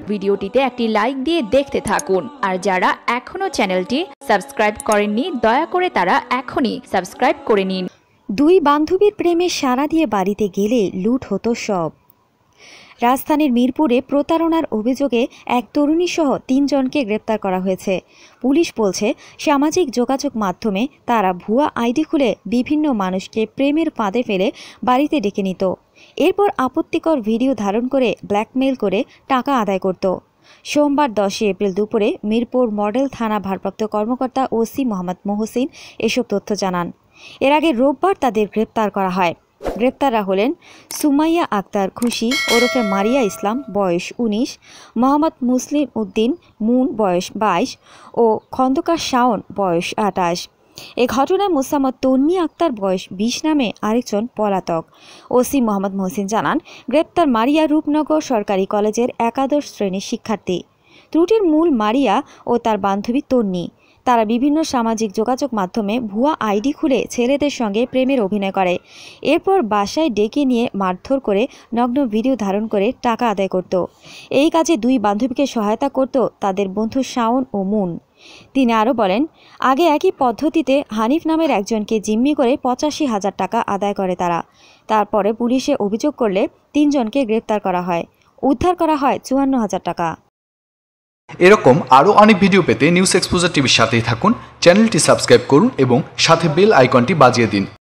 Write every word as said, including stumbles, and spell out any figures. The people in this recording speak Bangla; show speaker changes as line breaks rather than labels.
ভিডিওটিতে একটি লাইক দিয়ে দেখতে থাকুন। আর যারা এখনো চ্যানেলটি সাবস্ক্রাইব করেননি দয়া করে তারা এখনই সাবস্ক্রাইব করে নিন।
দুই বান্ধবীর প্রেমে সাড়া দিয়ে বাড়িতে গেলে লুট হতো সব। রাজধানীর মিরপুরে প্রতারণার অভিযোগে এক তরুণী সহ তিনজনকে গ্রেপ্তার করা হয়েছে। পুলিশ বলছে সামাজিক যোগাযোগ মাধ্যমে তারা ভুয়া আইডি খুলে বিভিন্ন মানুষকে প্রেমের ফাঁদে ফেলে বাড়িতে ডেকে নিত। এরপর আপত্তিকর ভিডিও ধারণ করে ব্ল্যাকমেইল করে টাকা আদায় করত। সোমবার দশই এপ্রিল দুপুরে মিরপুর মডেল থানা ভারপ্রাপ্ত কর্মকর্তা ওসি মোহাম্মদ মহসিন এসব তথ্য জানান। এর আগে রোববার তাদের গ্রেপ্তার করা হয়। গ্রেপ্তাররা হলেন সুমাইয়া আক্তার খুশি ওরফে মারিয়া ইসলাম বয়স উনিশ, মোহাম্মদ মুসলিম উদ্দিন মুন বয়স বাইশ ও খন্দকার শাওন বয়স আটাশ। এ ঘটনায় মোসাম্মদ তন্নি আক্তার বয়স বিশ নামে আরেকজন পলাতক। ওসি মোহাম্মদ মহসিন জানান, গ্রেপ্তার মারিয়া রূপনগর সরকারি কলেজের একাদশ শ্রেণীর শিক্ষার্থী। ত্রুটির মূল মারিয়া ও তার বান্ধবী তন্নি। তারা বিভিন্ন সামাজিক যোগাযোগ মাধ্যমে ভুয়া আইডি খুলে ছেলেদের সঙ্গে প্রেমের অভিনয় করে। এরপর বাসায় ডেকে নিয়ে মারধর করে নগ্ন ভিডিও ধারণ করে টাকা আদায় করত। এই কাজে দুই বান্ধবীকে সহায়তা করত তাদের বন্ধু শাওন ও মুন। তিনি আরও বলেন, আগে একই পদ্ধতিতে হানিফ নামের একজনকে জিম্মি করে পঁচাশি হাজার টাকা আদায় করে তারা। তারপরে পুলিশে অভিযোগ করলে তিনজনকে গ্রেপ্তার করা হয়। উদ্ধার করা হয় চুয়ান্ন হাজার টাকা।
এরকম আরও অনেক ভিডিও পেতে নিউজ এক্সপোজার টিভির সাথেই থাকুন। চ্যানেলটি সাবস্ক্রাইব করুন এবং সাথে বেল আইকনটি বাজিয়ে দিন।